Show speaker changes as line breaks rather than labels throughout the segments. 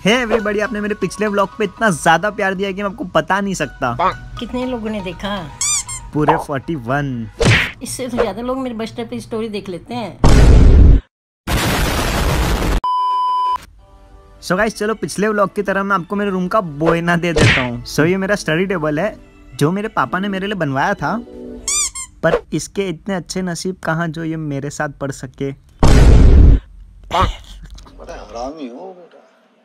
Hey everybody, आपने मेरे पिछले व्लॉग पे इतना ज्यादा प्यार दिया कि मैं आपको बता नहीं सकता।
कितने लोगों ने देखा?
पूरे 41।
इससे तो ज्यादा लोग मेरे बर्थडे पे स्टोरी देख लेते हैं।
सो गाइस, चलो पिछले व्लॉग की तरह मैं आपको मेरे रूम का बोयना दे देता हूँ। सो ये मेरा स्टडी टेबल है जो मेरे पापा ने मेरे लिए बनवाया था, पर इसके इतने अच्छे नसीब कहाँ जो ये मेरे साथ पढ़ सके।
बड़ा हरामी हो बेटा।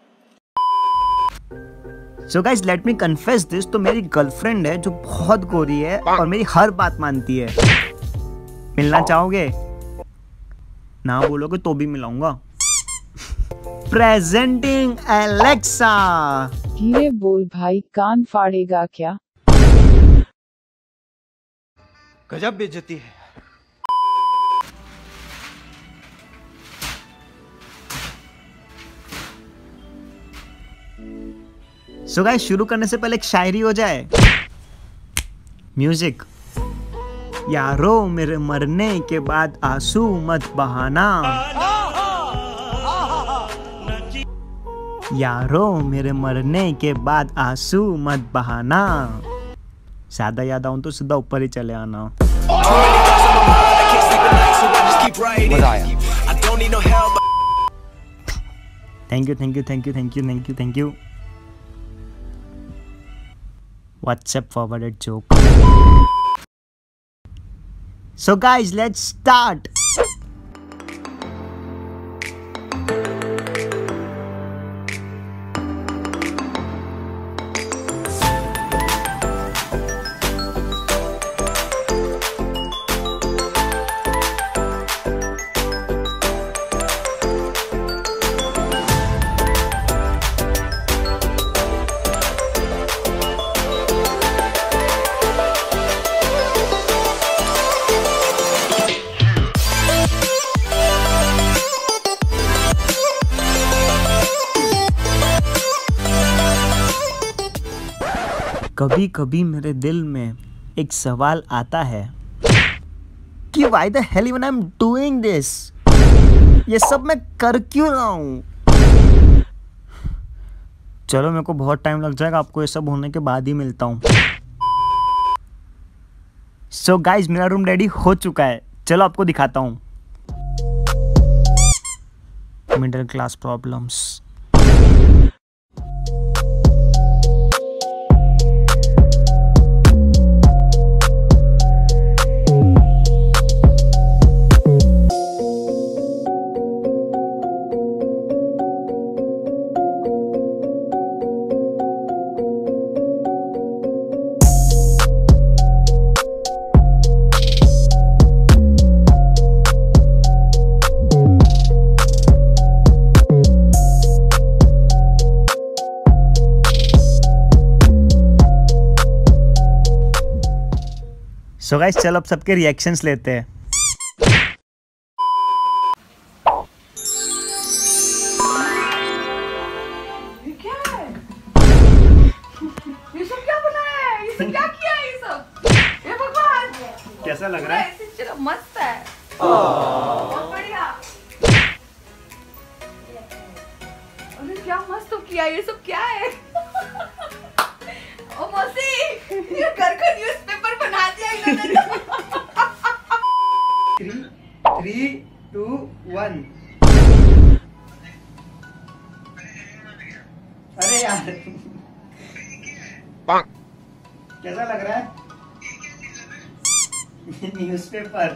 So guys, let me confess this, तो मेरी गर्लफ्रेंड है जो बहुत गोरी है और मेरी हर बात मानती है। मिलना चाहोगे? ना बोलोगे तो भी मिलाऊंगा। Presenting Alexa.
धीरे बोल भाई, कान फाड़ेगा क्या?
गजब बेइज्जती है।
सो गाइस, शुरू करने से पहले एक शायरी हो जाए। म्यूजिक। यारो मेरे मरने के बाद आंसू मत बहाना, यारो मेरे मरने के बाद आंसू मत बहाना, ज्यादा याद आऊं तो सीधा ऊपर ही चले आना। Thank you thank you thank you thank you thank you thank you. WhatsApp forwarded joke. So guys, let's start. कभी कभी मेरे दिल में एक सवाल आता है कि why the hell even I'm doing this? ये सब मैं कर क्यों रहा हूँ? चलो, मेरे को बहुत टाइम लग जाएगा, आपको ये सब होने के बाद ही मिलता हूँ। सो गाइज, मेरा रूम रेडी हो चुका है, चलो आपको दिखाता हूँ। Middle class problems. So guys, चलो अब सबके रिएक्शंस लेते हैं।
ये क्या है? ये सब क्या बनाया है? ये सब क्या किया है? ये सब, ये भगवान,
कैसा लग रहा है?
ऐसे चलो, मस्त है, बहुत बढ़िया। अरे क्या मस्त तो किया, ये सब क्या है? ओ मौसी, ये घर का न्यूज़पेपर बना दिया इन्होंने।
3, 2, 1। अरे यार, कैसा लग रहा है? न्यूज़पेपर।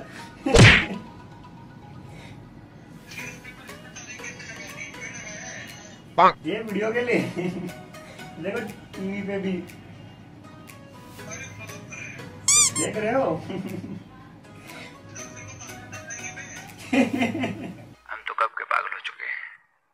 ये वीडियो के लिए देखो, टीवी पे भी देख रहे हो।
हम तो कब के पागल हो चुके हैं।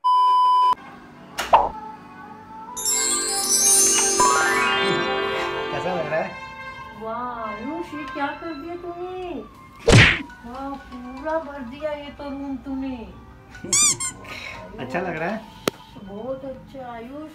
कैसा लग रहा है?
वाह आयुष, ये क्या कर दिया तूने? वाह, पूरा भर दिया ये तो रूम तूने।
अच्छा लग रहा है?
बहुत अच्छा आयुष।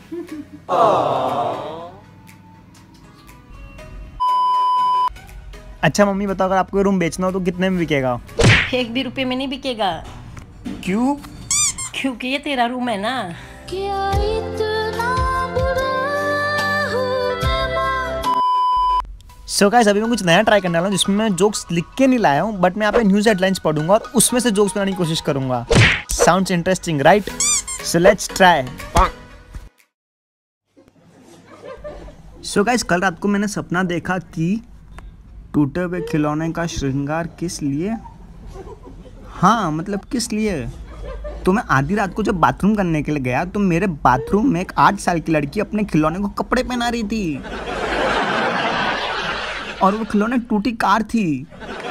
अच्छा मम्मी, बताओ, अगर आपको रूम बेचना हो तो कितने में बिकेगा?
1 भी रुपए में नहीं बिकेगा।
क्यों?
क्योंकि ये तेरा रूम है ना।
सो गाइस अभी मैं कुछ नया ट्राई करने वाला हूँ जिसमें मैं जोक्स लिख के नहीं लाया हूँ, बट मैं यहाँ पे न्यूज़ हेडलाइंस पढ़ूंगा और उसमें से जोक्स बनाने की कोशिश करूंगा। Sounds interesting right? So let's try. So guys कल रात को मैंने सपना देखा कि टूटे हुए खिलौने का श्रृंगार किस लिए, हाँ मतलब किस लिए। तो मैं आधी रात को जब बाथरूम करने के लिए गया तो मेरे बाथरूम में एक 8 साल की लड़की अपने खिलौने को कपड़े पहना रही थी और वो खिलौने टूटी कार थी।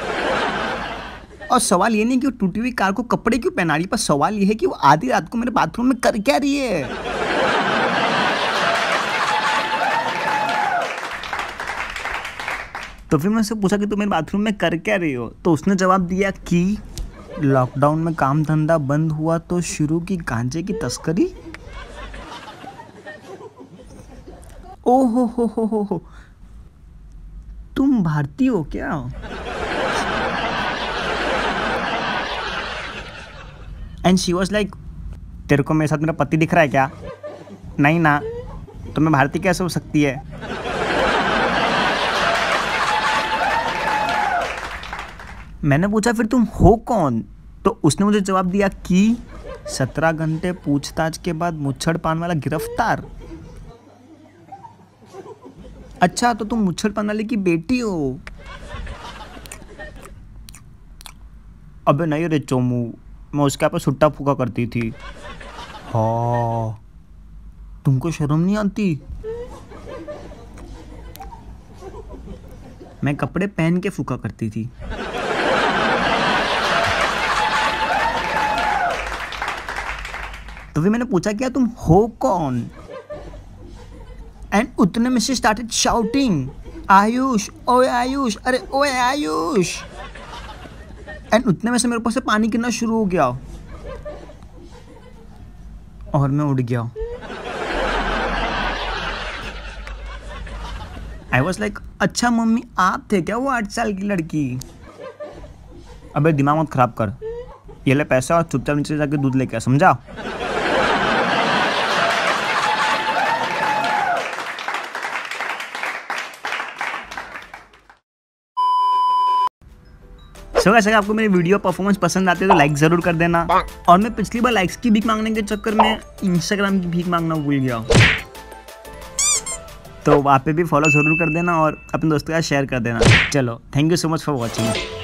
और सवाल ये नहीं कि वो टूटी हुई कार को कपड़े क्यों पहना रही, पर सवाल ये है कि वो आधी रात को मेरे बाथरूम में कर क्या रही है। तो फिर मैं उससे पूछा कि तुम मेरे बाथरूम में कर क्या रही हो, तो उसने जवाब दिया कि लॉकडाउन में काम धंधा बंद हुआ तो शुरू की गांजे की तस्करी। ओ हो, तुम भारतीय हो क्या? एंड शी वॉज लाइक, तेरे को मेरे साथ मेरा पति दिख रहा है क्या? नहीं ना, तो मैं भारतीय कैसे हो सकती है? मैंने पूछा फिर तुम हो कौन, तो उसने मुझे जवाब दिया कि 17 घंटे पूछताछ के बाद मुच्छड़ पान वाला गिरफ्तार। अच्छा तो तुम मुच्छड़ पान वाले की बेटी हो? अबे नहीं रे चोमू, मैं उसके पे सुट्टा फूका करती थी। हाँ तुमको शर्म नहीं आती? मैं कपड़े पहन के फूका करती थी। तो फिर मैंने पूछा क्या तुम हो कौन, एंड उतने में से स्टार्टेड शाउटिंग, आयुष ओए आयुष, अरे ओए आयुष। एंड उतने में से मेरे ऊपर से पानी गिरना शुरू हो गया और मैं उड़ गया। आई वॉज लाइक, अच्छा मम्मी आप थे क्या वो 8 साल की लड़की? अबे दिमाग मत खराब कर, ये ले पैसा और चुपचाप नीचे जाके दूध लेके आ, समझा? सो गाइस अगर आपको मेरी वीडियो परफॉर्मेंस पसंद आती है तो लाइक जरूर कर देना। और मैं पिछली बार लाइक्स की भीख मांगने के चक्कर में इंस्टाग्राम की भीख मांगना भूल गया, तो वहाँ पे भी फॉलो जरूर कर देना और अपने दोस्तों के साथ शेयर कर देना। चलो thank you so much for watching.